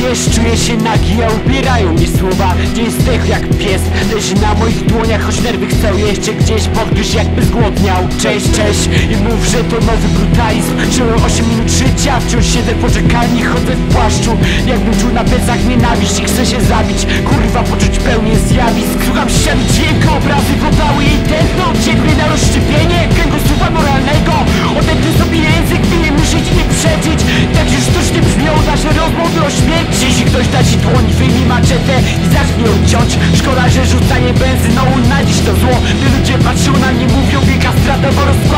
wiesz, czuję się nagi, a ubierają mi słowa. Dzień zdechł jak pies, leży na moich dłoniach, choć nerwy chcą jeszcze gdzieś podgryźć, jakby zgłodniał. Cześć, cześć i mów, że to nowy brutalizm. Żyłem 8 minut życia, wciąż siedzę w poczekalni, chodzę w płaszczu, jakbym czuł na plecach nienawiść i chcę się zabić. Kurwa, poczuć pełnię zjawisk. Słucham ściany dźwięku, obrazy podały jej tętno. Uciekły na rozszczepienie kręgosłupa moralnego. Odetnę sobie język, by nie myśleć i nie przeczyć. Tak już sztucznie brzmią nasze rozmowy o śmierci. Jeśli ktoś da ci dłoń, wyjmij maczetę i zacznie ją ciąć. Szkoda, że rzucanie benzyną na dziś to zło. By ludzie patrzą na mnie, mówią wielka strata, bo rozkład